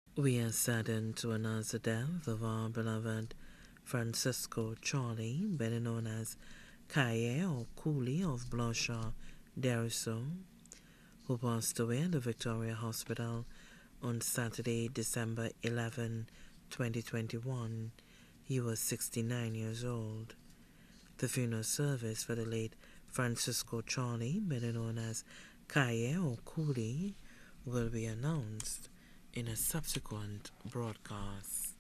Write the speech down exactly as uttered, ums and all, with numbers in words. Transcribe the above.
We are saddened to announce the death of our beloved Francisco Charlie, better known as Kaye or Cooley of Blanchard Deriso, who passed away at the Victoria Hospital on Saturday, December eleventh, twenty twenty-one. He was sixty-nine years old. The funeral service for the late Francisco Charlie, better known as Kaye or Cooley, will be announced in a subsequent broadcast.